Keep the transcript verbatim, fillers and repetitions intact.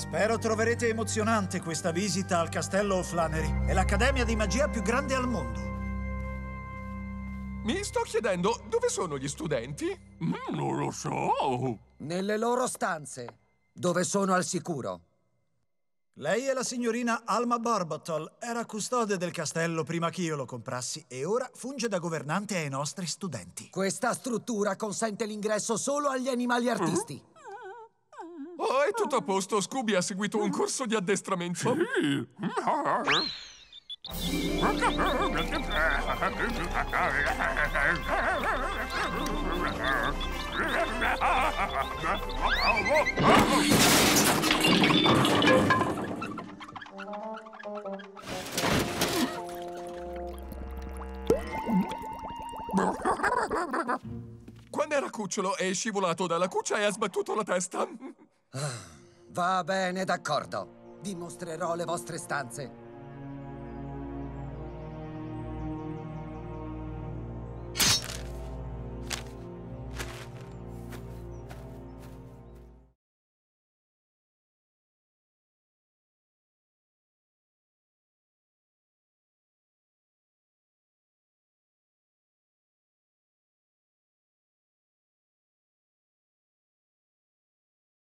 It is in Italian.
Spero troverete emozionante questa visita al castello O'Flannery. È l'accademia di magia più grande al mondo. Mi sto chiedendo dove sono gli studenti? Mm, non lo so. Nelle loro stanze, dove sono al sicuro. Lei è la signorina Alma Borbottle. Era custode del castello prima che io lo comprassi e ora funge da governante ai nostri studenti. Questa struttura consente l'ingresso solo agli animali artisti. Oh, è tutto a posto. Scooby ha seguito un corso di addestramento. Sì. Quando era cucciolo è scivolato dalla cuccia e ha sbattuto la testa. Va bene, d'accordo. Dimostrerò le vostre stanze.